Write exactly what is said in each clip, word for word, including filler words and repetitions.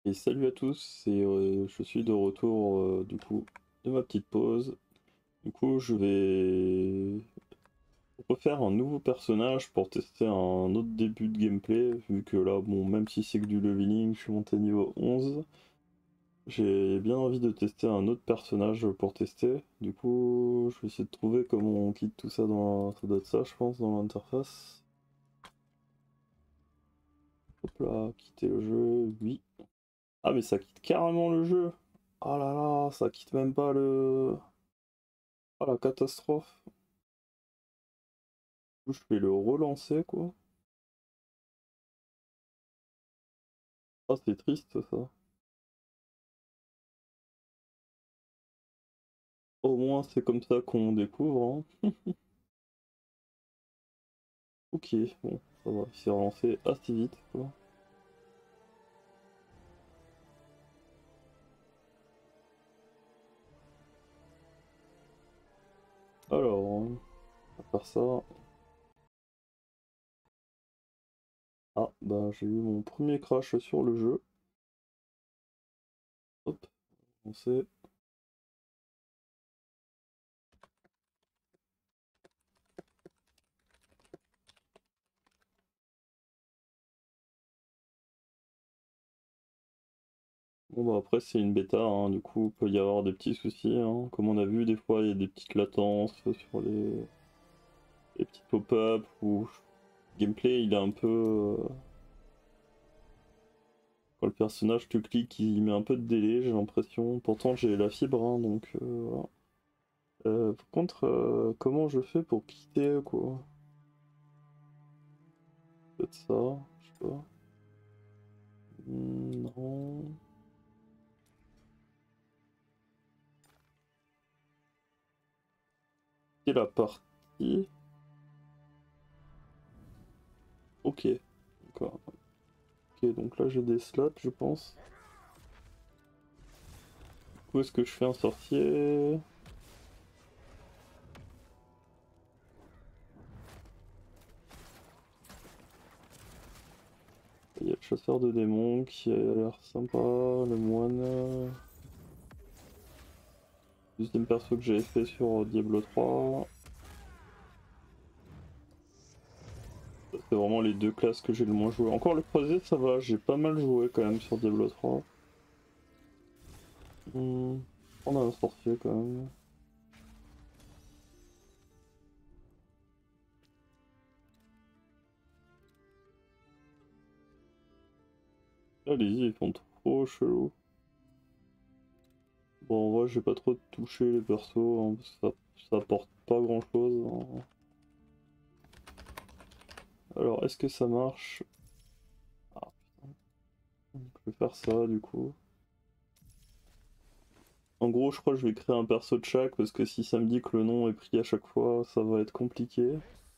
Et salut à tous, et euh, je suis de retour euh, du coup de ma petite pause. Du coup je vais refaire un nouveau personnage pour tester un autre début de gameplay, vu que là bon même si c'est que du leveling, je suis monté niveau onze. J'ai bien envie de tester un autre personnage pour tester. Du coup je vais essayer de trouver comment on quitte tout ça dans ça doit être ça je pense dans l'interface. Hop là, quitter le jeu, oui. Ah mais ça quitte carrément le jeu. Oh là là, ça quitte même pas le... Ah la catastrophe. Je vais le relancer quoi. Ah c'est triste ça. Au moins c'est comme ça qu'on découvre. Hein. Ok, bon, ça va, il s'est relancé assez vite quoi. Alors, hein, à part ça... Ah bah j'ai eu mon premier crash sur le jeu. Hop, on sait. Bon bah après c'est une bêta, hein, du coup il peut y avoir des petits soucis. Hein. Comme on a vu des fois il y a des petites latences sur les, les petits pop-up ou le gameplay il est un peu... euh, Quand le personnage tu cliques, il met un peu de délai, j'ai l'impression. Pourtant j'ai la fibre, hein, donc euh, voilà. Euh, par contre, euh, comment je fais pour quitter quoi? Peut-être ça, je sais pas. Hmm, non. C'est la partie. Ok. D'accord. Ok, donc là j'ai des slots, je pense. Où est-ce que je fais un sorcier? Il y a le chasseur de démons qui a l'air sympa, le moine. Deuxième perso que j'avais fait sur Diablo trois. C'est vraiment les deux classes que j'ai le moins joué. Encore le croisé, ça va, j'ai pas mal joué quand même sur Diablo trois. Hmm, on a un sorcier quand même. Allez-y, ils font trop chelou. Bon, en vrai, j'ai pas trop touché les persos, hein, parce que ça, ça apporte pas grand chose. Hein. Alors, est-ce que ça marche? Ah, putain. Je vais faire ça du coup. En gros, je crois que je vais créer un perso de chaque parce que si ça me dit que le nom est pris à chaque fois, ça va être compliqué.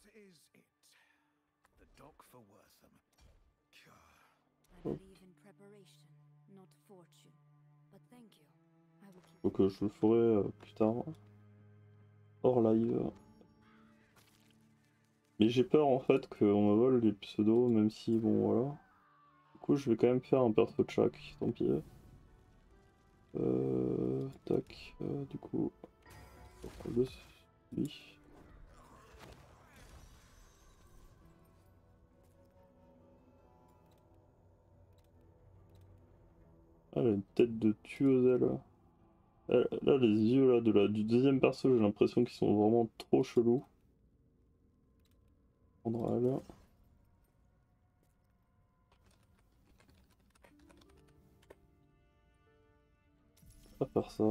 Hop. Donc euh, je le ferai euh, plus tard, hors live. Mais j'ai peur en fait qu'on me vole les pseudos, même si bon voilà. Du coup, je vais quand même faire un perso de chaque, tant pis. Euh, tac, euh, du coup, le lui. Ah, elle a une tête de tueuse, elle. Euh, Là, les yeux là, de la, du deuxième perso, j'ai l'impression qu'ils sont vraiment trop chelous. On prendra là. À part ça.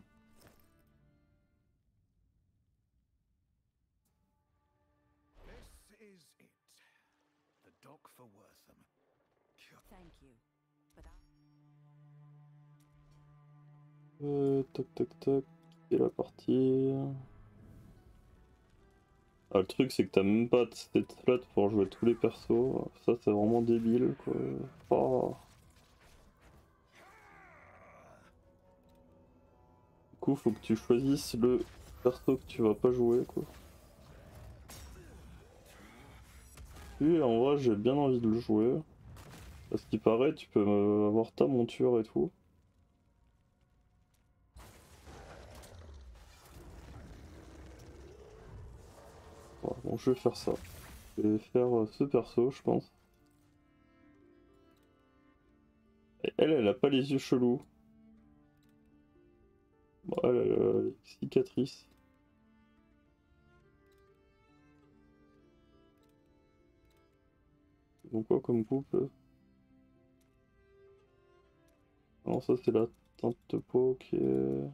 Euh, tac tac tac. Et la partie. Ah, le truc, c'est que t'as même pas cette slot pour jouer tous les persos. Ça, c'est vraiment débile, quoi. Oh. Du coup, faut que tu choisisses le perso que tu vas pas jouer, quoi. Lui, en vrai, j'ai bien envie de le jouer. À ce qui paraît, tu peux euh, avoir ta monture et tout. Voilà, bon, je vais faire ça. Je vais faire euh, ce perso, je pense. Et elle, elle a pas les yeux chelous. Bon, elle, elle a les cicatrices. Donc quoi comme coupe? euh Non, ça c'est la teinte de peau qui est...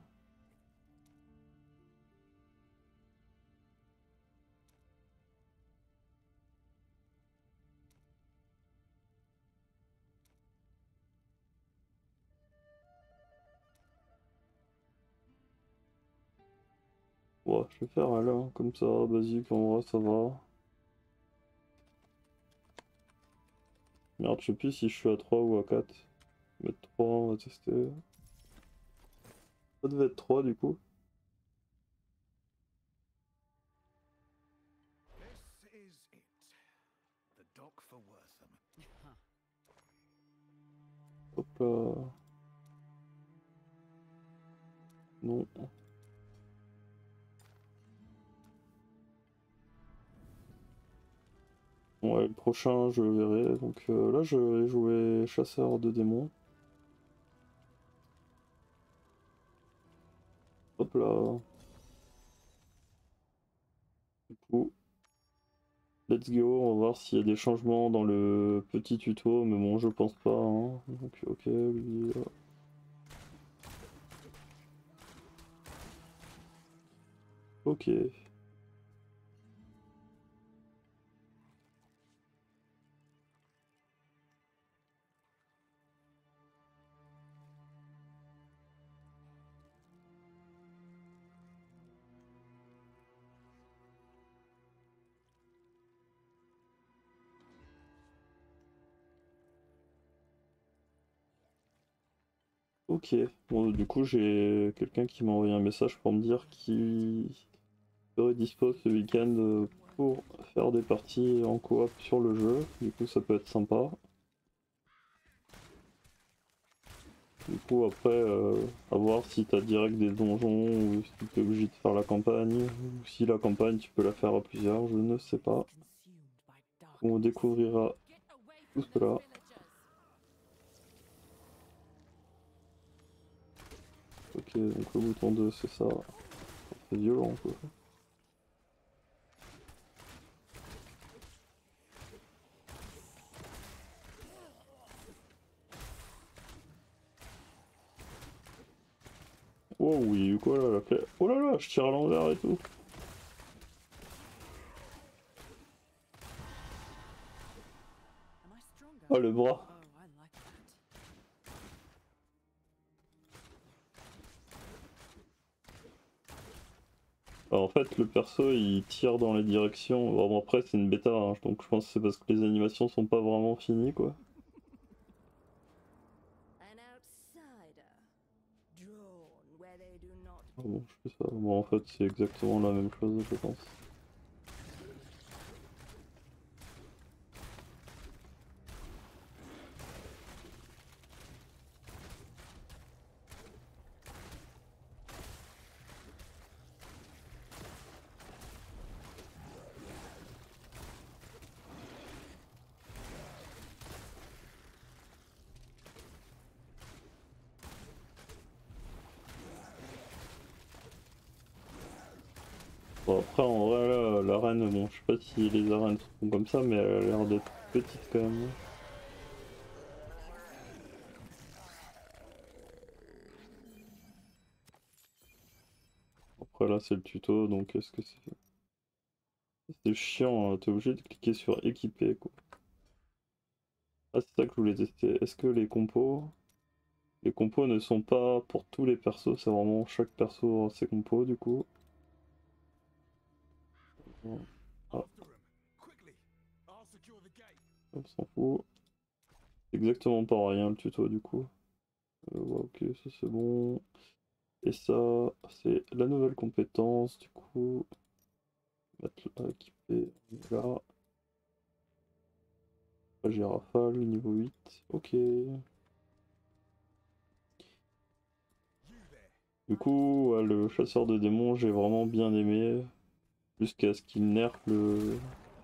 Ouais, je vais faire un là, comme ça, basique, en vrai, ça va. Merde, je sais plus si je suis à trois ou à quatre. Je vais mettre trois, on va tester. Ça devait être trois du coup. This is it. The dock for Wortham. Hop là. Non. Ouais, le prochain, je verrai. Donc euh, là, je vais jouer chasseur de démons. Hop là. Du coup, let's go. On va voir s'il y a des changements dans le petit tuto. Mais bon, je pense pas. Hein. Donc, ok, lui. Là. Ok. Ok. Bon, du coup, j'ai quelqu'un qui m'a envoyé un message pour me dire qu'il serait dispo ce week-end euh, pour faire des parties en coop sur le jeu. Du coup, ça peut être sympa. Du coup, après, euh, à voir si t'as direct des donjons ou si t'es obligé de faire la campagne, ou si la campagne tu peux la faire à plusieurs, je ne sais pas. On découvrira tout cela. Ok, donc le bouton deux, c'est ça. C'est violent, quoi. Oh oui, quoi là, la clé. Oh là là, je tire à l'envers et tout. Oh le bras. Alors, en fait, le perso il tire dans les directions. Bon, après, c'est une bêta, hein, donc je pense que c'est parce que les animations sont pas vraiment finies, quoi. Ah bon, je fais ça. Bon, en fait, c'est exactement la même chose, je pense. Bon, après, en vrai, là, l'arène, bon, je sais pas si les arènes sont comme ça, mais elle a l'air d'être petite quand même. Après, là, c'est le tuto, donc est-ce que c'est... C'est chiant, hein, t'es obligé de cliquer sur équiper, quoi. Ah, c'est ça que je voulais tester. Est-ce que les compos... Les compos ne sont pas pour tous les persos, c'est vraiment chaque perso a ses compos, du coup. Ah, on s'en fout. C'est exactement pareil, hein, le tuto, du coup. Euh, ouais, ok, ça c'est bon. Et ça, c'est la nouvelle compétence, du coup. Mettre là, équiper, là. J'ai rafale, niveau huit. Ok. Du coup, ouais, le chasseur de démons, j'ai vraiment bien aimé. Jusqu'à ce qu'il nerf le...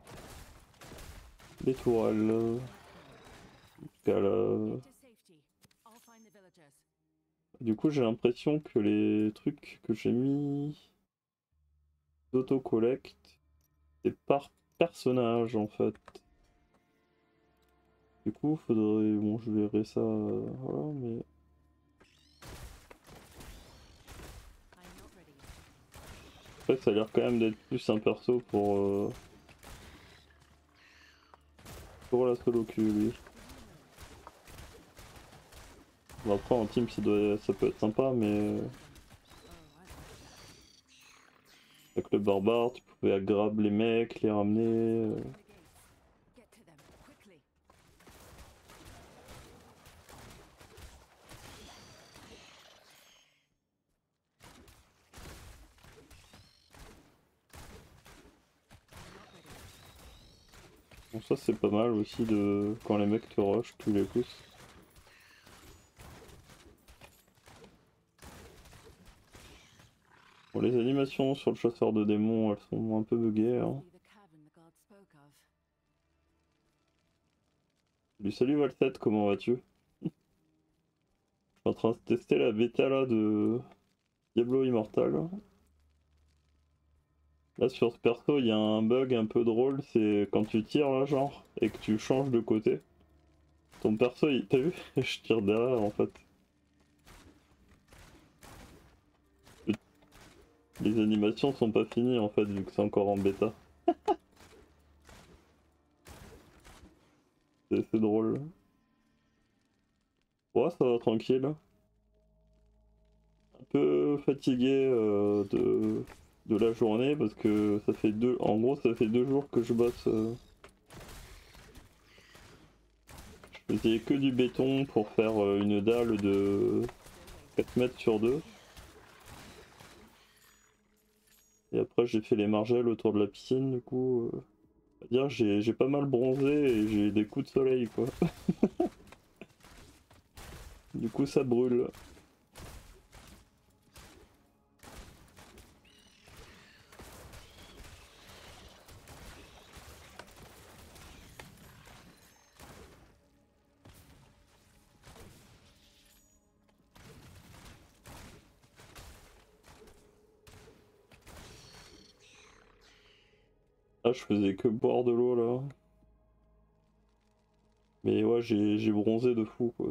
les tourelles. Jusqu'à la... Du coup, j'ai l'impression que les trucs que j'ai mis d'auto-collect, c'est par personnage en fait. Du coup, faudrait... Bon, je verrai ça... euh, Voilà, mais... Après, ça a l'air quand même d'être plus un perso pour... Euh... pour la solo queue, lui. Bon, après, en team, ça, doit... ça peut être sympa, mais... Avec le barbare, tu pouvais grab les mecs, les ramener... euh. Bon, ça c'est pas mal aussi de quand les mecs te rush tous les coups. Bon, les animations sur le chasseur de démons, elles sont un peu buggées. Hein. Salut, salut Valset, comment vas-tu? Je suis en train de tester la bêta là de Diablo Immortal. Là sur ce perso, il y a un bug un peu drôle, c'est quand tu tires là genre, et que tu changes de côté. Ton perso, il... T'as vu? Je tire derrière en fait. Les animations sont pas finies en fait, vu que c'est encore en bêta. C'est drôle. Ouais, ça va tranquille. Un peu fatigué euh, de, de la journée parce que ça fait deux... En gros, ça fait deux jours que je bosse. Euh... Je faisais que du béton pour faire euh, une dalle de quatre mètres sur deux. Et après j'ai fait les margelles autour de la piscine, du coup, euh, on va dire j'ai j'ai pas mal bronzé et j'ai des coups de soleil quoi. Du coup ça brûle. Ah je faisais que boire de l'eau là. Mais ouais j'ai j'ai bronzé de fou quoi.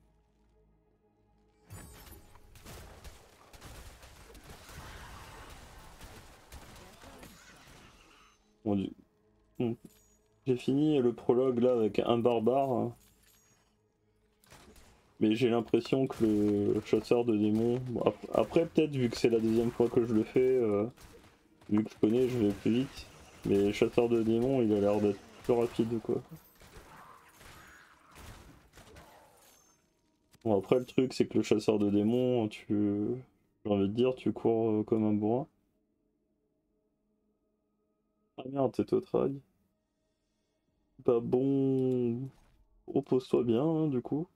Bon, du... bon. J'ai fini le prologue là avec un barbare. Hein. Mais j'ai l'impression que le chasseur de démons... Bon, ap après peut-être vu que c'est la deuxième fois que je le fais, euh, vu que je connais je vais plus vite. Mais le chasseur de démons il a l'air d'être plus rapide quoi. Bon après le truc c'est que le chasseur de démons, tu... j'ai envie de dire tu cours euh, comme un bourrin. Ah merde t'es au trail. Bah bon... Repose-toi bien hein, du coup.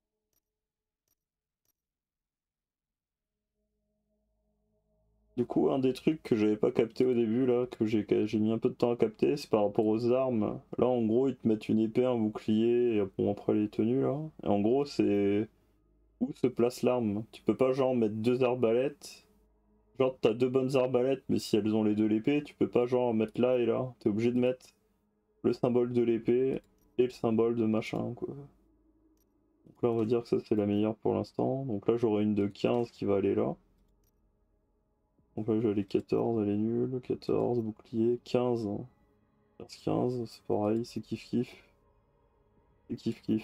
Du coup, un des trucs que j'avais pas capté au début, là, que j'ai j'ai mis un peu de temps à capter, c'est par rapport aux armes. Là, en gros, ils te mettent une épée, un bouclier, et bon, après les tenues, là. Et en gros, c'est où se place l'arme. Tu peux pas, genre, mettre deux arbalètes. Genre, t'as deux bonnes arbalètes, mais si elles ont les deux l'épée, tu peux pas, genre, mettre là et là. T'es obligé de mettre le symbole de l'épée et le symbole de machin, quoi. Donc là, on va dire que ça, c'est la meilleure pour l'instant. Donc là, j'aurai une de quinze qui va aller là. Donc là j'ai les quatorze, elle est nulle, quatorze, bouclier, quinze. Hein. quinze, c'est pareil, c'est kiff kiff. C'est kiff kiff.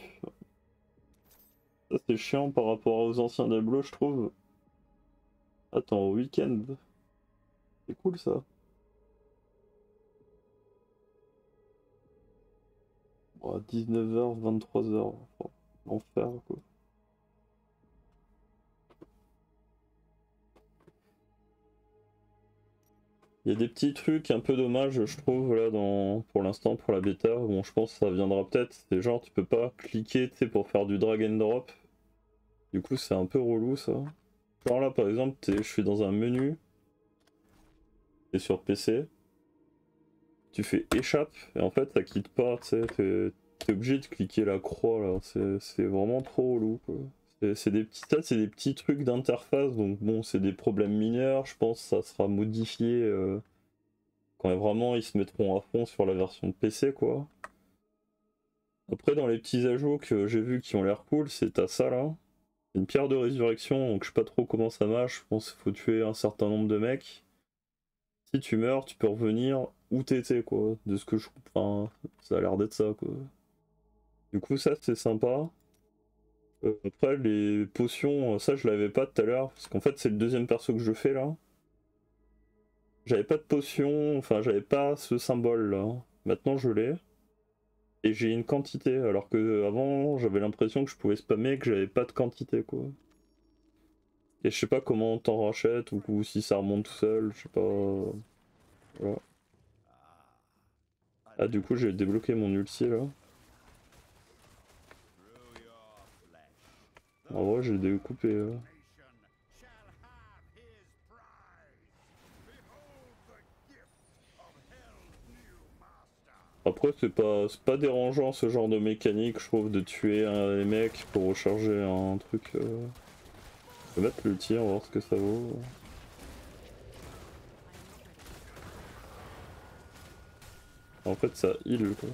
Ça c'est chiant par rapport aux anciens Diablo je trouve. Attends, au week-end. C'est cool ça. Bon, dix-neuf heures, vingt-trois heures. Oh, l'enfer quoi. Il y a des petits trucs un peu dommages, je trouve, là, dans, pour l'instant, pour la bêta. Bon, je pense que ça viendra peut-être. C'est genre, tu peux pas cliquer, tu sais, pour faire du drag and drop. Du coup, c'est un peu relou, ça. Genre là, par exemple, je suis dans un menu. T'es sur P C. Tu fais échappe, et en fait, ça quitte pas, tu sais. T'es t'es obligé de cliquer la croix, là. C'est vraiment trop relou, quoi. C'est des petits, ça, c'est des petits trucs d'interface, donc bon, c'est des problèmes mineurs. Je pense que ça sera modifié euh, quand vraiment ils se mettront à fond sur la version de P C, quoi. Après, dans les petits ajouts que j'ai vus qui ont l'air cool, c'est t'as ça là. C'est une pierre de résurrection, donc je sais pas trop comment ça marche. Je pense qu'il faut tuer un certain nombre de mecs. Si tu meurs, tu peux revenir où t'étais, quoi. De ce que je. Enfin, ça a l'air d'être ça, quoi. Du coup, ça, c'est sympa. Euh, après, les potions, ça, je l'avais pas tout à l'heure, parce qu'en fait, c'est le deuxième perso que je fais là. J'avais pas de potion, enfin, j'avais pas ce symbole là. Maintenant, je l'ai. Et j'ai une quantité, alors que avant j'avais l'impression que je pouvais spammer et que j'avais pas de quantité, quoi. Et je sais pas comment t'en rachètes ou, ou si ça remonte tout seul, je sais pas. Voilà. Ah, du coup, j'ai débloqué mon ulti là. En vrai, j'ai découpé. Euh... Après, c'est pas, c'est pas dérangeant ce genre de mécanique, je trouve, de tuer un, les mecs pour recharger un truc. Euh... Je vais mettre l'ulti, on va voir ce que ça vaut. En fait, ça heal, quoi.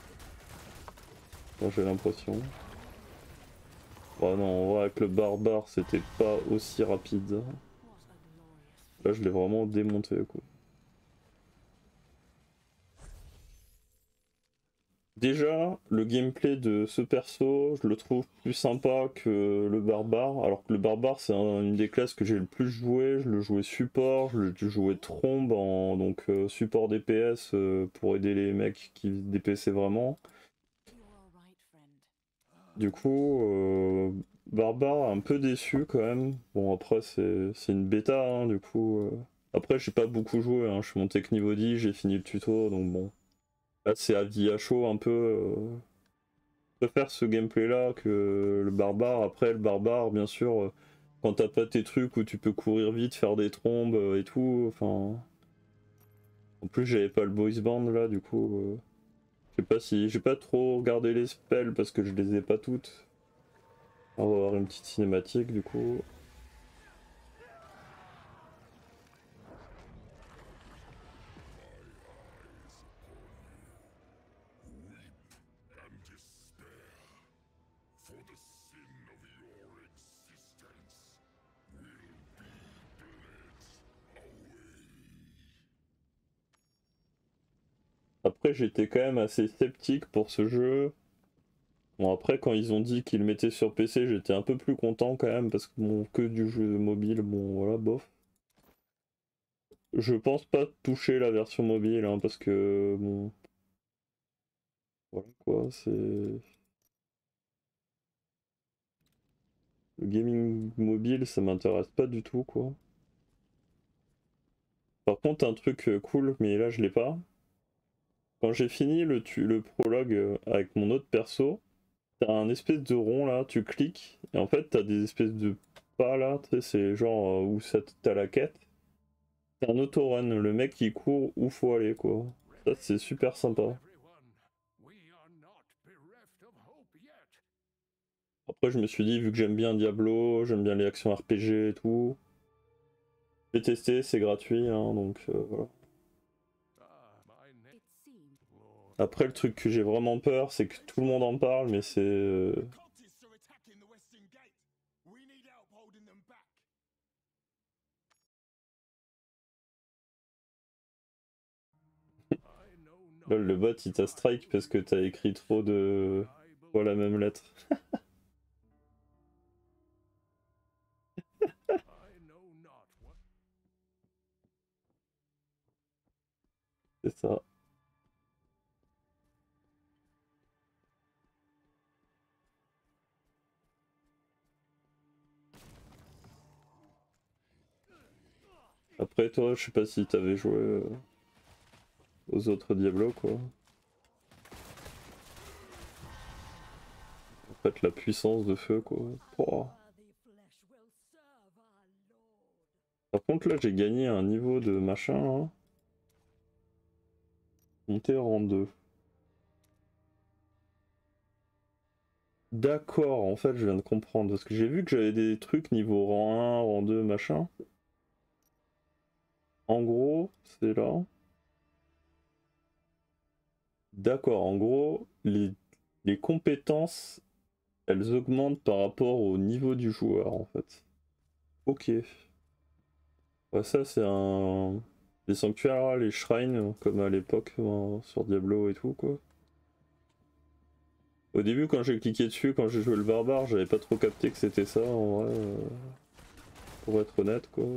Bon, j'ai l'impression. Oh non, en vrai, avec le barbare, c'était pas aussi rapide. Là, je l'ai vraiment démonté, quoi. Déjà, le gameplay de ce perso, je le trouve plus sympa que le barbare. Alors que le barbare, c'est un, une des classes que j'ai le plus joué. Je le jouais support, je le jouais trombe en donc euh, support D P S euh, pour aider les mecs qui D P S vraiment. Du coup, euh, barbare un peu déçu quand même. Bon, après, c'est une bêta, hein, du coup. euh. Après, j'ai pas beaucoup joué, hein. Je suis monté que niveau dix, j'ai fini le tuto, donc bon. Là, c'est avis à chaud un peu. euh. Je préfère ce gameplay là que le barbare. Après, le barbare, bien sûr, euh, quand t'as pas tes trucs où tu peux courir vite, faire des trombes euh, et tout. Enfin. En plus, j'avais pas le boys band là, du coup. euh, Je sais pas si. J'ai pas trop regardé les spells parce que je les ai pas toutes. On va avoir une petite cinématique du coup. Après, j'étais quand même assez sceptique pour ce jeu. Bon, après, quand ils ont dit qu'ils le mettaient sur P C, j'étais un peu plus content quand même, parce que bon, que du jeu mobile, bon, voilà, bof. Je pense pas toucher la version mobile, hein, parce que, bon, voilà quoi, c'est. Le gaming mobile, ça m'intéresse pas du tout, quoi. Par contre, un truc euh, cool, mais là je l'ai pas. Quand j'ai fini le, tu- le prologue euh, avec mon autre perso, t'as un espèce de rond là, tu cliques, et en fait t'as des espèces de pas là, tu sais, c'est genre euh, où ça t'as la quête. C'est un autorun, le mec qui court où faut aller quoi. Ça c'est super sympa. Après je me suis dit, vu que j'aime bien Diablo, j'aime bien les actions R P G et tout, j'ai testé, c'est gratuit, hein, donc euh, voilà. Après le truc que j'ai vraiment peur, c'est que tout le monde en parle, mais c'est... euh, Lol, le bot il t'a strike parce que t'as écrit trop de fois la même lettre. C'est ça. Après toi, je sais pas si t'avais joué euh, aux autres Diablo quoi. En fait la puissance de feu quoi. Oh. Par contre là j'ai gagné un niveau de machin hein. Monter rang deux. D'accord, en fait je viens de comprendre. Parce que j'ai vu que j'avais des trucs niveau rang un, rang deux, machin. En gros, c'est là. D'accord, en gros, les, les compétences, elles augmentent par rapport au niveau du joueur en fait. Ok. Ouais, ça c'est un... Les sanctuaires, les shrines, comme à l'époque hein, sur Diablo et tout quoi. Au début quand j'ai cliqué dessus, quand j'ai joué le barbare, j'avais pas trop capté que c'était ça en vrai. Euh, pour être honnête quoi.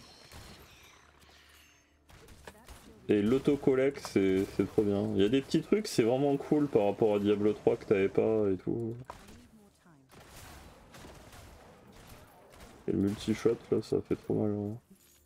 Et l'autocollect c'est trop bien. Il y a des petits trucs, c'est vraiment cool par rapport à Diablo trois que t'avais pas et tout. Et le multi-shot là ça fait trop mal. Hein.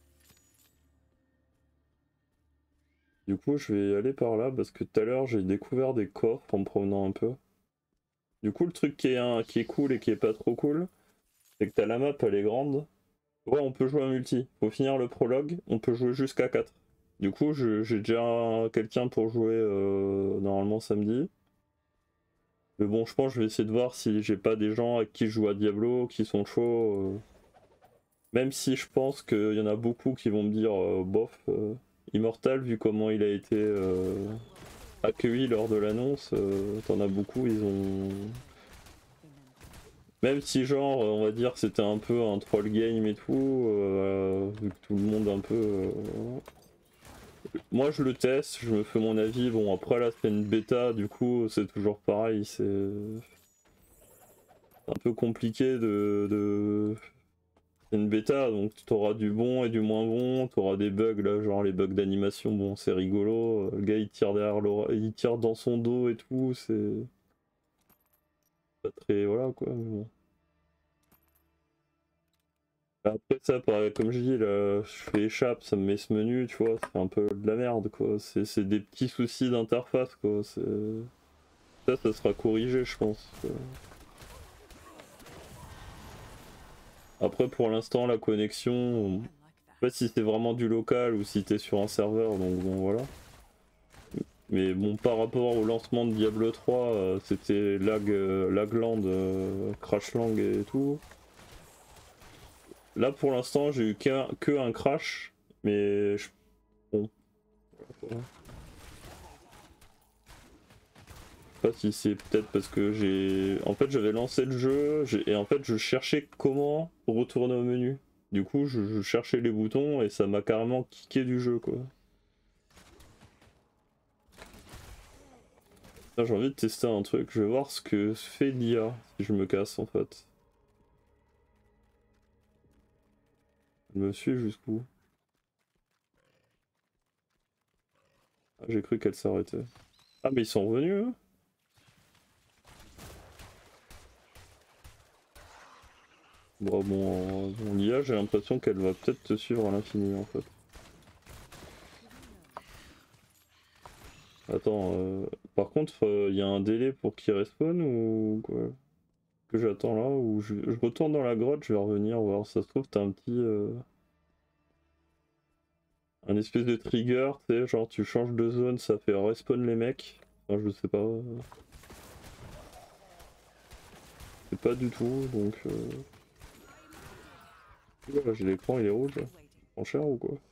Du coup je vais aller par là parce que tout à l'heure j'ai découvert des coffres en me promenant un peu. Du coup le truc qui est, un, qui est cool et qui est pas trop cool, c'est que t'as la map elle est grande. Ouais on peut jouer à multi, faut finir le prologue, on peut jouer jusqu'à quatre. Du coup j'ai déjà quelqu'un pour jouer euh, normalement samedi. Mais bon je pense que je vais essayer de voir si j'ai pas des gens avec qui je joue à Diablo qui sont chauds. Euh... Même si je pense qu'il y en a beaucoup qui vont me dire euh, bof, euh, Immortal vu comment il a été euh, accueilli lors de l'annonce, euh, t'en as beaucoup, ils ont... Même si genre on va dire que c'était un peu un troll game et tout, euh, vu que tout le monde un peu... Euh... Moi je le teste, je me fais mon avis, bon après là c'est une bêta, du coup c'est toujours pareil, c'est un peu compliqué de... de... C'est une bêta, donc tu auras du bon et du moins bon, tu auras des bugs là, genre les bugs d'animation, bon c'est rigolo, le gars il tire derrière l'oreille, il tire dans son dos et tout, c'est pas très... voilà quoi, mais bon. Après ça, pareil, comme je dis, là, je fais échappe, ça me met ce menu, tu vois, c'est un peu de la merde quoi, c'est des petits soucis d'interface quoi, ça, ça sera corrigé je pense. Après pour l'instant la connexion, je sais pas si c'est vraiment du local ou si t'es sur un serveur, donc bon voilà. Mais bon, par rapport au lancement de Diablo trois, euh, c'était lag, euh, lagland, euh, crashlang et tout. Là pour l'instant, j'ai eu qu'un que un crash, mais je... bon. Je sais pas si c'est peut-être parce que j'ai. En fait, j'avais lancé le jeu et en fait, je cherchais comment retourner au menu. Du coup, je, je cherchais les boutons et ça m'a carrément kické du jeu quoi. J'ai envie de tester un truc, je vais voir ce que fait l'I A si je me casse en fait. Elle me suit jusqu'où? Ah, j'ai cru qu'elle s'arrêtait. Ah mais ils sont revenus eux? Bon, bon, bon l'I A j'ai l'impression qu'elle va peut-être te suivre à l'infini en fait. Attends, euh... par contre il euh, y a un délai pour qu'il respawn ou quoi? Que j'attends là ou je... je retourne dans la grotte, je vais revenir voir, ça se trouve t'as un petit... Euh... un espèce de trigger, tu sais, genre tu changes de zone, ça fait respawn les mecs. Enfin je sais pas... C'est pas du tout, donc... Euh... Voilà, j'ai l'écran il est rouge, en cher ou quoi?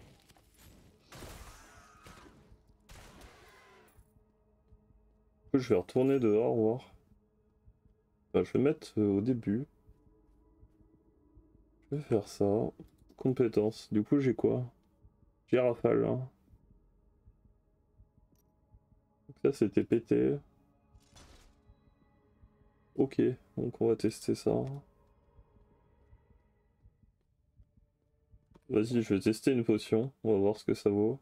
Je vais retourner dehors voir. Enfin, je vais mettre euh, au début. Je vais faire ça. Compétences. Du coup j'ai quoi? J'ai rafale. Hein. Donc ça c'était pété. Ok, donc on va tester ça. Vas-y, je vais tester une potion. On va voir ce que ça vaut.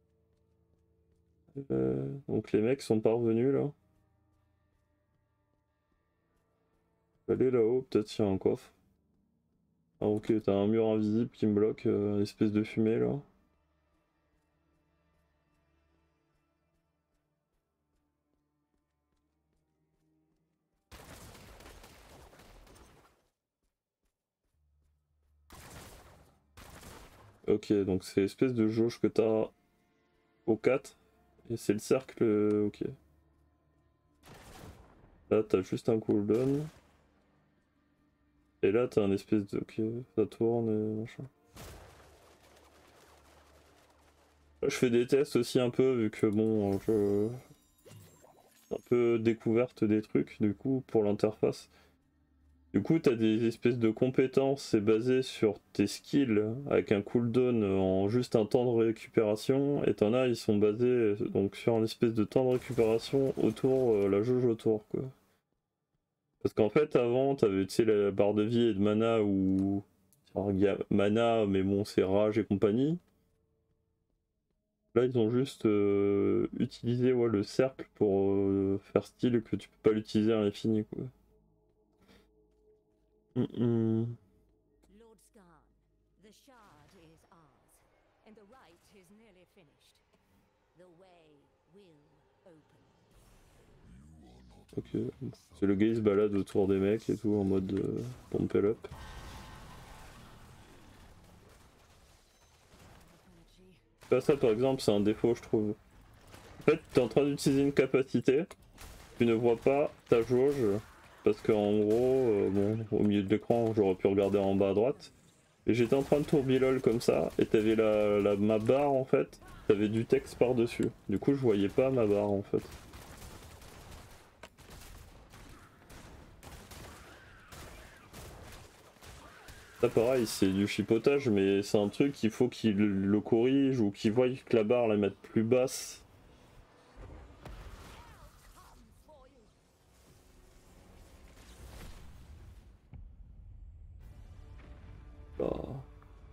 Euh, donc les mecs sont parvenus là. Allez là-haut, peut-être il y a un coffre. Ah ok, t'as un mur invisible qui me bloque, euh, une espèce de fumée là. Ok, donc c'est l'espèce de jauge que t'as au quatre, et c'est le cercle, euh, ok. Là t'as juste un cooldown. Et là t'as un espèce de... Ok, ça tourne et machin. Là, je fais des tests aussi un peu, vu que bon, je... un peu découverte des trucs, du coup, pour l'interface. Du coup, t'as des espèces de compétences, c'est basé sur tes skills, avec un cooldown en juste un temps de récupération, et t'en as, ils sont basés donc sur un espèce de temps de récupération autour, euh, la jauge autour, quoi. Parce qu'en fait, avant, t'avais, tu sais, la barre de vie et de mana, où... Alors, il y a mana, mais bon, c'est rage et compagnie. Là, ils ont juste euh, utilisé ouais, le cercle pour euh, faire style que tu peux pas l'utiliser à l'infini, quoi. Mm -mm. Lord Skarn, the shard is ours, and the rite is nearly finished. The way will open. Ok. C'est le gars il se balade autour des mecs et tout en mode euh, pump it up. Ça, ça par exemple, c'est un défaut, je trouve. En fait, t'es en train d'utiliser une capacité, tu ne vois pas ta jauge, parce qu'en gros, euh, bon, au milieu de l'écran, j'aurais pu regarder en bas à droite. Et j'étais en train de tourbilol comme ça, et t'avais la, la, ma barre en fait, t'avais du texte par-dessus. Du coup, je voyais pas ma barre en fait. Ça pareil, c'est du chipotage, mais c'est un truc qu'il faut qu'il le corrige ou qu'il voie que la barre la mette plus basse. Bah.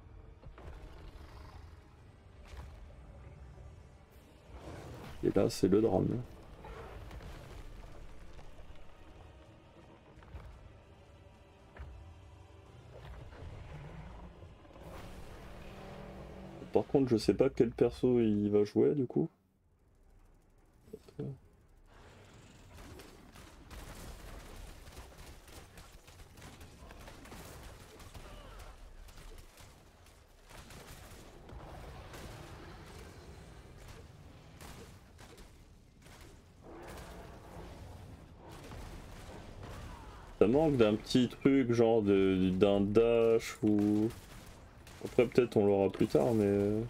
Et là, c'est le drame. Par contre, je sais pas quel perso il va jouer du coup. Ça manque d'un petit truc genre de, d'un dash ou... Après peut-être on l'aura plus tard mais...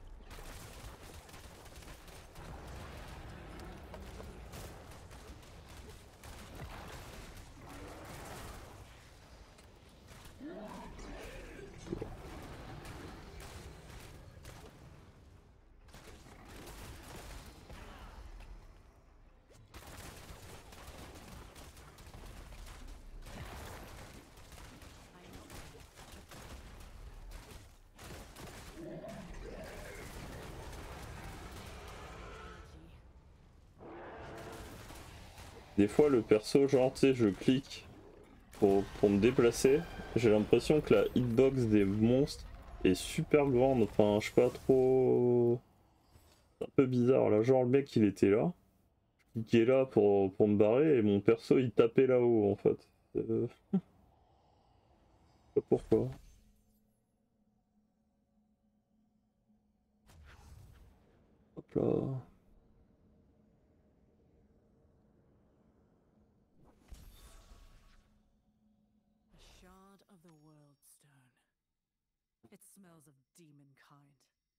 Des fois le perso genre tu sais je clique pour, pour me déplacer, j'ai l'impression que la hitbox des monstres est super grande, enfin je sais pas trop... C'est un peu bizarre là, genre le mec il était là, je cliquais là pour, pour me barrer et mon perso il tapait là-haut en fait. Euh... Je sais pas pourquoi. Hop là. A shard of the world stone. It smells of demon kind.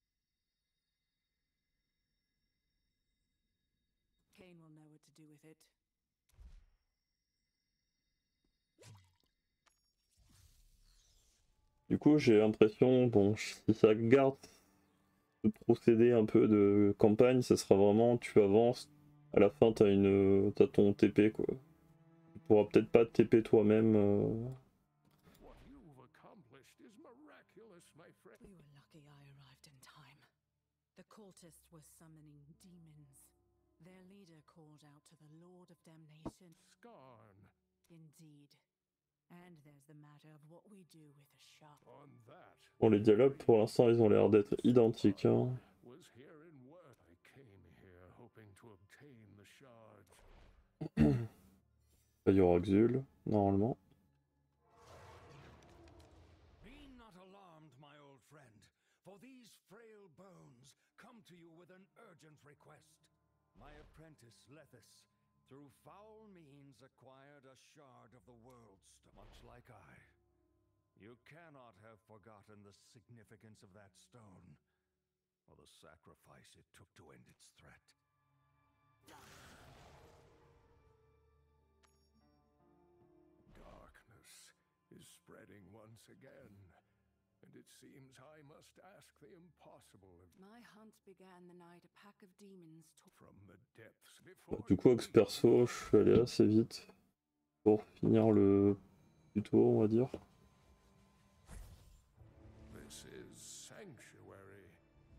Cain will know what to do with it. Du coup j'ai l'impression, bon si ça garde ce procédé un peu de campagne, ça sera vraiment tu avances, à la fin t'as une t'as ton T P quoi. Tu pourras peut-être pas te T P toi-même. Euh... What you've accomplished is miraculous, my friend. We were lucky I arrived in time. The cultists were summoning demons. Their leader called out to the Lord of Damnation. Skarn. Indeed. And there's the matter of what we do with a shard. On that, Bon, les dialogues pour l'instant ils ont l'air d'être identiques. Hein. was here in work. I came here hoping to obtain the shards. Là, il y aura Xul, normalement. Be not alarmed, my old friend, for these frail bones come to you with an urgent request. My apprentice, Lethis, through foul means acquired a shard of the world stone, much like I. You cannot have forgotten the significance of that stone, or the sacrifice it took to end its threat. Darkness is spreading once again, and it seems I must ask the impossible of My hunt began the night a pack of demons took from the depths Bon, before. du coup, ex perso, je suis allé assez vite pour finir le tuto, on va dire. This is sanctuary.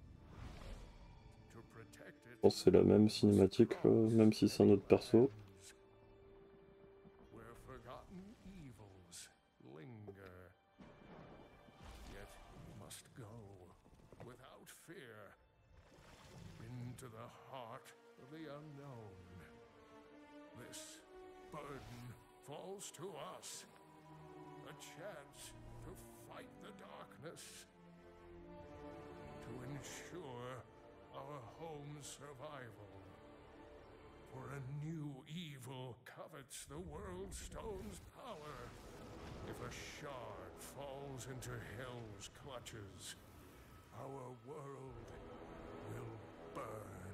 To protect it. Je pense que c'est la même cinématique, euh, même si c'est un autre perso. Where forgotten evils linger. Yet you must go without fear into the heart of the unknown. This burden falls to us. A chance to fight the darkness. To ensure our home's survival. For a new evil covets the World Stone's power. If a shard falls into Hell's clutches, our world will burn.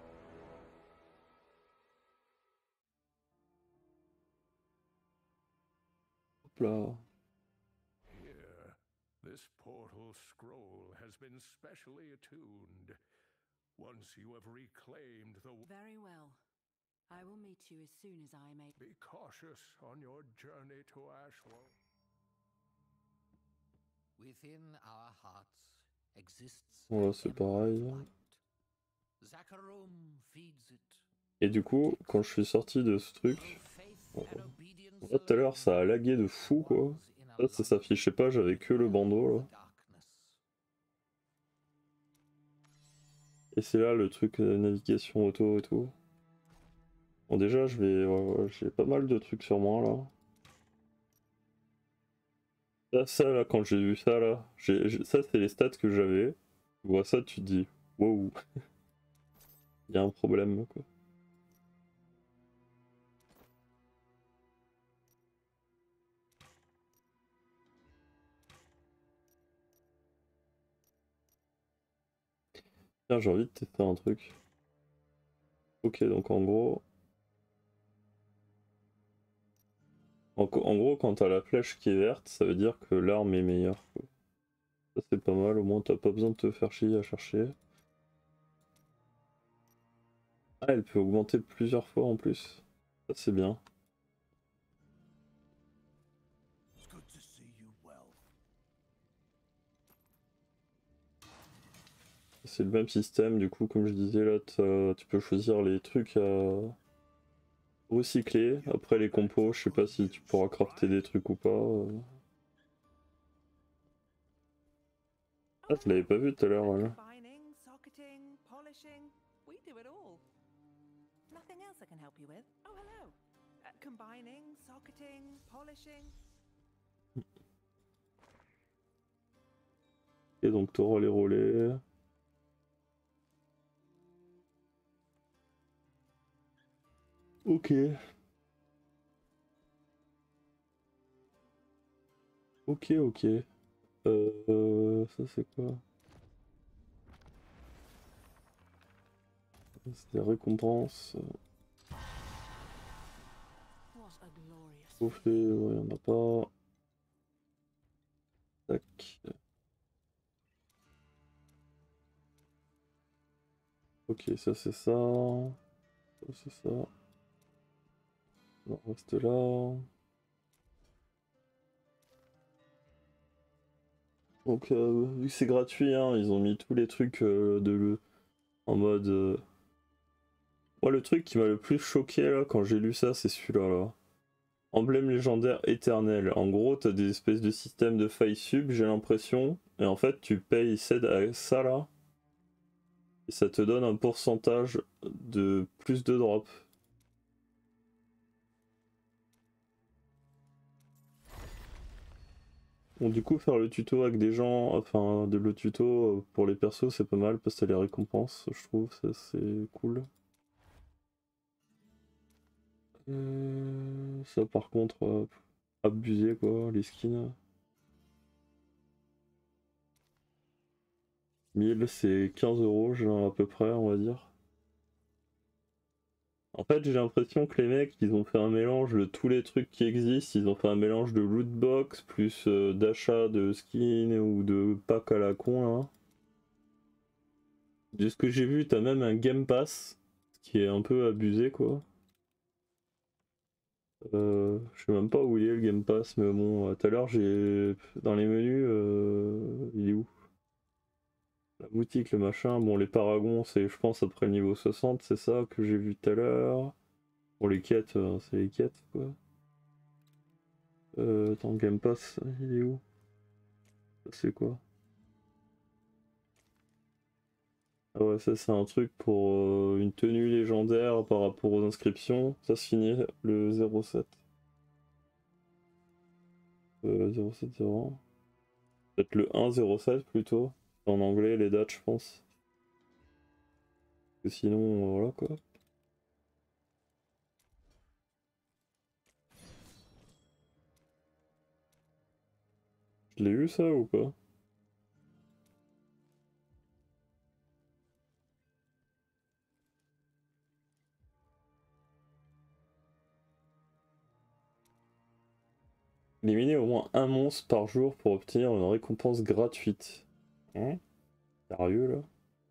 Hop là. Here, this portal scroll has been specially attuned. Once you have reclaimed the... Very well. I will meet you as soon as I may. Be cautious on your journey to Ashwell. Within our hearts exists Voilà, an c'est emerald pareil. light. Zakharum feeds it. Et du coup, quand je suis sorti de ce truc, Though faith and obedience là, tout à l'heure ça a lagué de fou quoi. alone in a Ça, ça s'affichait pas, j'avais que le bandeau là. darkness. Et c'est là le truc de navigation auto et tout. Bon déjà je vais... ouais, ouais, j'ai pas mal de trucs sur moi là. Là, ça là, quand j'ai vu ça là, j'ai, j'ai- ça c'est les stats que j'avais. Tu vois ça, tu te dis, wow, il y a un problème quoi. Tiens, j'ai envie de tester un truc. Ok, donc en gros... En, co- en gros, quand t'as la flèche qui est verte, ça veut dire que l'arme est meilleure, quoi. Ça c'est pas mal, au moins t'as pas besoin de te faire chier à chercher. Ah, elle peut augmenter plusieurs fois en plus. Ça c'est bien. It's good to see you well. C'est le même système, du coup, comme je disais là, t'as- tu peux choisir les trucs à recycler. Après les compos, je sais pas si tu pourras crafter des trucs ou pas. euh. Ah, je l'avais pas vu tout à l'heure, là. Combining, socketing, polishing. We do it all. Nothing else I can help you with? Oh, hello. Uh, combining, socketing, polishing. Et donc t'auras les relais. Ok. Ok, ok. Euh, ça c'est quoi? C'est des récompenses. What a glorious Trophée, ouais, y'en a pas. Tac. Ok, ça c'est ça. Ça c'est ça. On reste là. Donc, euh, vu que c'est gratuit, hein, ils ont mis tous les trucs euh, de le... en mode. euh, Moi, le truc qui m'a le plus choqué là quand j'ai lu ça, c'est celui-là là. Emblème légendaire éternel. En gros, t'as des espèces de systèmes de failles sub, j'ai l'impression. Et en fait, tu payes cède à ça là. Et ça te donne un pourcentage de plus de drop. Bon, du coup, faire le tuto avec des gens, enfin, de le tuto pour les persos, c'est pas mal parce que t'as les récompenses, je trouve, ça c'est cool. Euh, ça par contre, euh, abusé quoi, les skins. mille c'est quinze euros, genre à peu près, on va dire. En fait, j'ai l'impression que les mecs, ils ont fait un mélange de tous les trucs qui existent. Ils ont fait un mélange de lootbox plus euh, d'achat de skins ou de packs à la con là. De ce que j'ai vu, t'as même un Game Pass, ce qui est un peu abusé quoi. Euh, je sais même pas où il est le Game Pass, mais bon, tout à l'heure j'ai dans les menus, euh, il est où? La boutique, le machin, bon les paragons c'est je pense après le niveau soixante, c'est ça que j'ai vu tout à l'heure. Pour les quêtes, euh, c'est les quêtes quoi. Euh, attends, Game Pass, il est où? Ça c'est quoi? Ah ouais, ça c'est un truc pour euh, une tenue légendaire par rapport aux inscriptions. Ça se finit le zéro sept. Euh, zéro sept zéro un. Peut-être le un zéro sept plutôt. En anglais, les dates, je pense. Parce que sinon, euh, voilà quoi. Je l'ai eu ça ou pas? Éliminer au moins un monstre par jour pour obtenir une récompense gratuite. Hein? Sérieux là?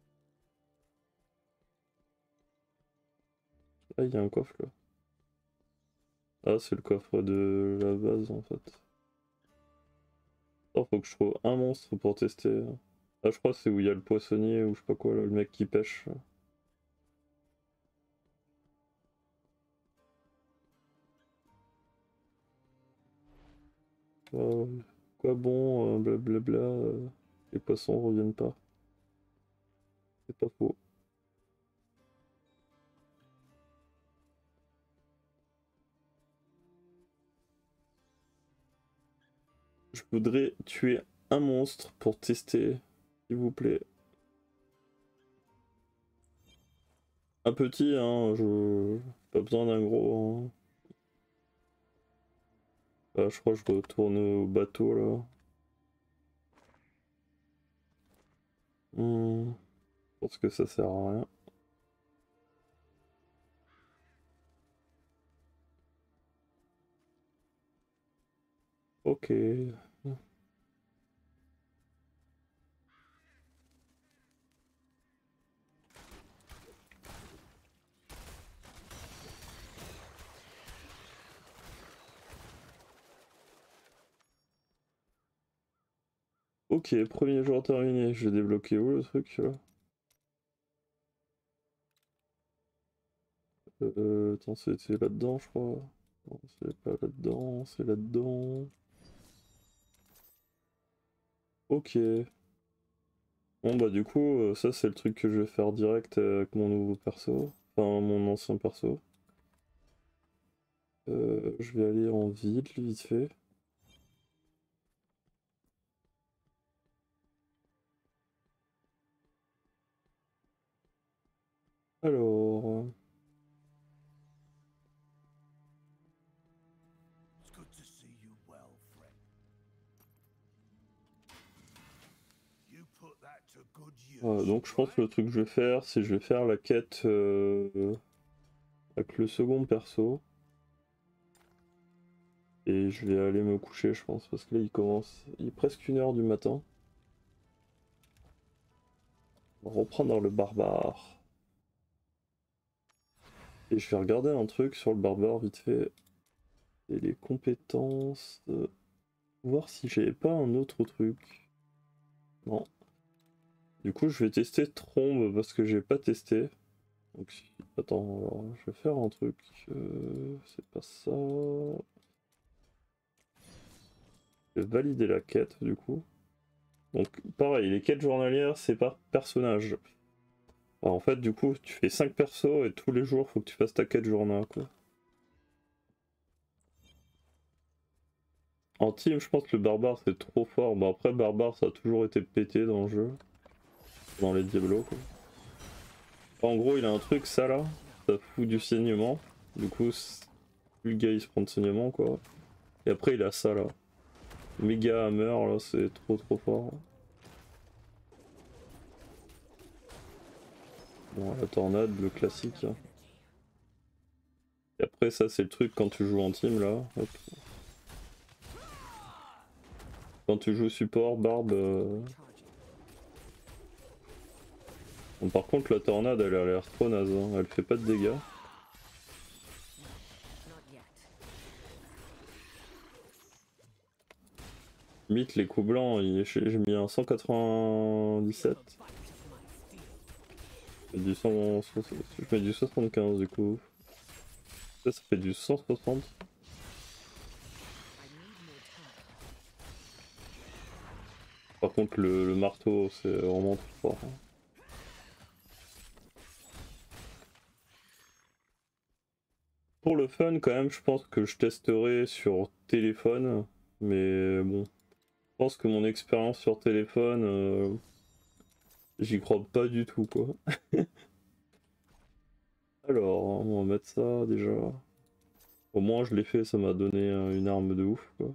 Ah, il y a un coffre là. Ah, c'est le coffre de la base en fait. Oh, faut que je trouve un monstre pour tester. Ah, je crois que c'est où il y a le poissonnier ou je sais pas quoi, là, le mec qui pêche. Euh, quoi bon, euh, blablabla, euh, les poissons reviennent pas. C'est pas faux. Je voudrais tuer un monstre pour tester, s'il vous plaît. Un petit, hein, je... Pas besoin d'un gros, hein. Ah, je crois que je retourne au bateau, là. Hmm. Je pense que ça sert à rien. Ok. Ok, premier jour terminé. Je vais débloquer où le truc là? Euh, attends, c'était là-dedans, je crois. Non, c'est pas là-dedans, c'est là-dedans. Ok. Bon bah du coup, euh, ça c'est le truc que je vais faire direct avec mon nouveau perso. Enfin, mon ancien perso. Euh, je vais aller en ville, vite fait. Alors... It's good to see you well, friend. You put that to good use. Euh, donc je pense que le truc que je vais faire, c'est que je vais faire la quête euh, avec le second perso. Et je vais aller me coucher, je pense, parce que là il commence, il est presque une heure du matin. On va reprendre le barbare. Et je vais regarder un truc sur le barbare vite fait. Et les compétences. Euh, voir si j'avais pas un autre truc. Non. Du coup je vais tester Trombe parce que j'ai pas testé. Donc attends, alors, je vais faire un truc. Euh, c'est pas ça. Je vais valider la quête du coup. Donc pareil, les quêtes journalières c'est par personnage. Alors, en fait du coup tu fais cinq persos et tous les jours faut que tu fasses ta quête journal quoi. En team je pense que le barbare c'est trop fort. Bon après barbare ça a toujours été pété dans le jeu. Dans les Diablos quoi. En gros il a un truc ça là, ça fout du saignement. Du coup le gars il se prend de saignement quoi. Et après il a ça là. Méga hammer là c'est trop trop fort. Bon la tornade, le classique. Hein. Et après ça c'est le truc quand tu joues en team là. Hop. Quand tu joues support, barbe. Euh... Bon, par contre la tornade elle a l'air trop naze, hein. Elle fait pas de dégâts. Limite les coups blancs, j'ai mis un cent quatre-vingt-dix-sept. Du cent... Je mets du soixante-quinze du coup. Ça, ça fait du cent soixante. Par contre le, le marteau c'est vraiment trop fort. Hein. Pour le fun quand même je pense que je testerai sur téléphone. Mais bon. Je pense que mon expérience sur téléphone, euh, j'y crois pas du tout quoi. Alors, on va mettre ça déjà. Au moins je l'ai fait, ça m'a donné une arme de ouf quoi.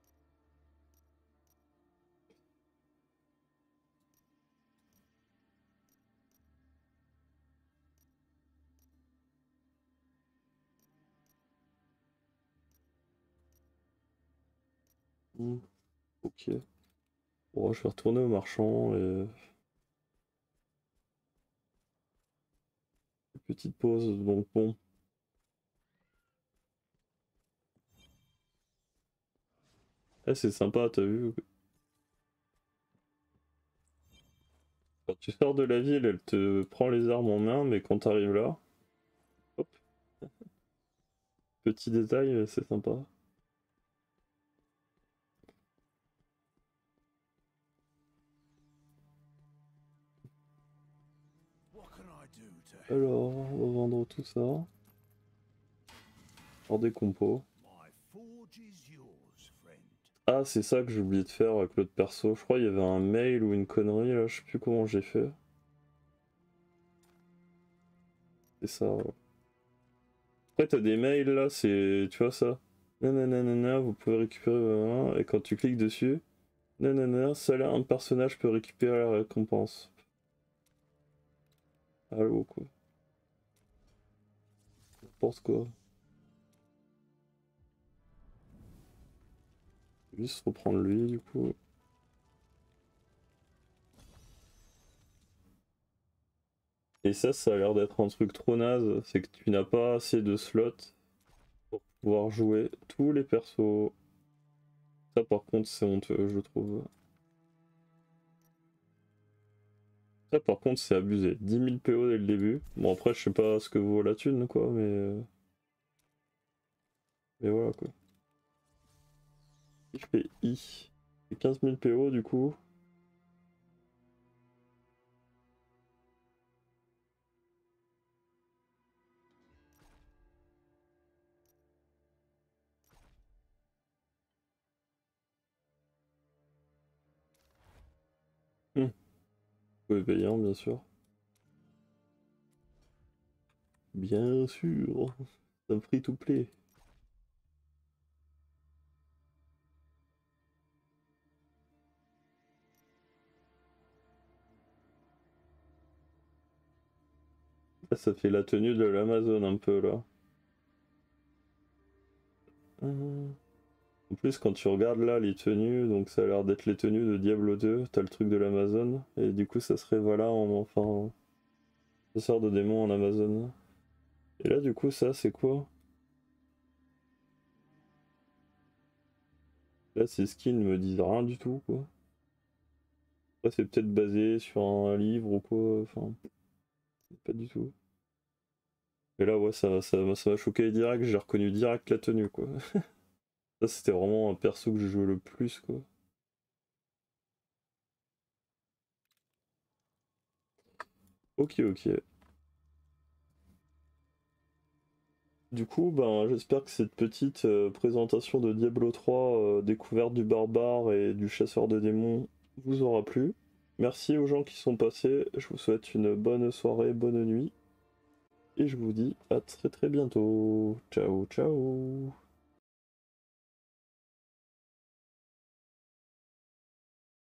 Mmh. Ok. Bon, je vais retourner au marchand et... Petite pause, donc bon. Eh, c'est sympa, t'as vu? Quand tu sors de la ville, elle te prend les armes en main, mais quand t'arrives là... Hop. Petit détail, c'est sympa. Alors, on va vendre tout ça. Hors des compos. Ah, c'est ça que j'ai oublié de faire avec l'autre perso. Je crois qu'il y avait un mail ou une connerie là, je sais plus comment j'ai fait. C'est ça. Ouais. Après, t'as des mails là, c'est. Tu vois ça? Nanana, vous pouvez récupérer. Euh, et quand tu cliques dessus, nanana, seul un personnage peut récupérer la récompense. Allô quoi. N'importe quoi. Je vais juste reprendre lui du coup. Et ça, ça a l'air d'être un truc trop naze, c'est que tu n'as pas assez de slots pour pouvoir jouer tous les persos. Ça par contre c'est honteux je trouve. Ça par contre c'est abusé. dix mille P O dès le début. Bon après je sais pas ce que vaut la thune quoi mais... Mais voilà quoi. Si je fais I, c'est quinze mille P O du coup. Hum. Oui payant bien sûr. Bien sûr. C'est un free to play. Là, ça fait la tenue de l'Amazon un peu là. Hum. En plus quand tu regardes là les tenues, donc ça a l'air d'être les tenues de Diablo deux, t'as le truc de l'Amazon, et du coup ça serait voilà en enfin chasseur de démons en Amazon. Et là du coup ça c'est quoi? Là ces skins me disent rien du tout quoi. Après c'est peut-être basé sur un livre ou quoi, enfin pas du tout. Mais là ouais ça ça ça m'a choqué direct, j'ai reconnu direct la tenue quoi. Ça, c'était vraiment un perso que je jouais le plus, quoi. Ok, ok. Du coup, ben, j'espère que cette petite euh, présentation de Diablo trois, euh, découverte du barbare et du chasseur de démons, vous aura plu. Merci aux gens qui sont passés, je vous souhaite une bonne soirée, bonne nuit, et je vous dis à très très bientôt. Ciao, ciao.